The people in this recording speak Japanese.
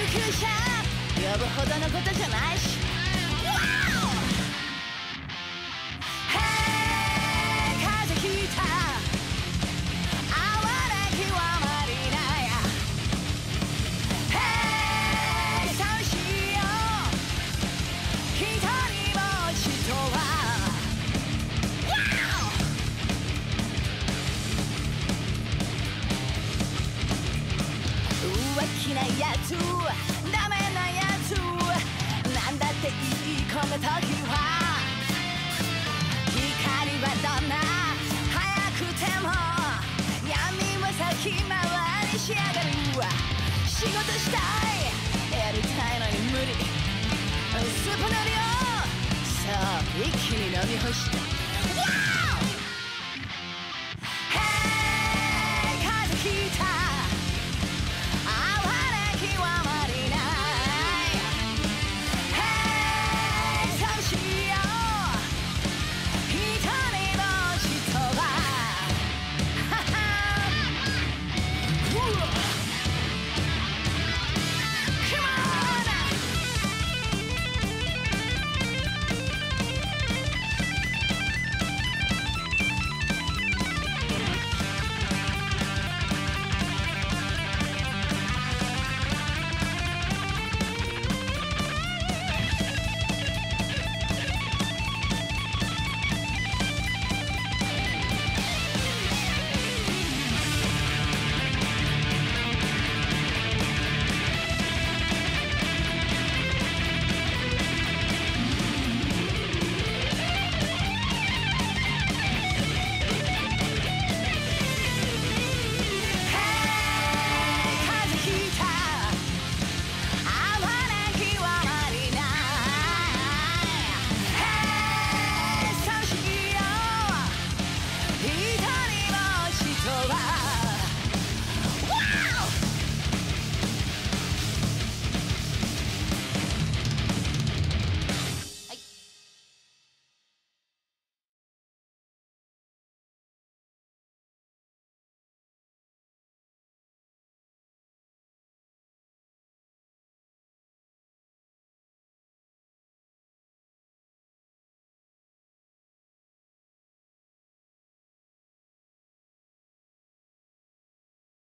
急車呼ぶほどのことじゃないし。風邪ひいた哀れ極まりない寂しいよ一人ぼっちとは。浮気なやつダメなやつなんだって言い込むときは光はどんな速くても闇は先回りしやがる。仕事したいやりたいのに無理スープの量そう一気に飲み干した。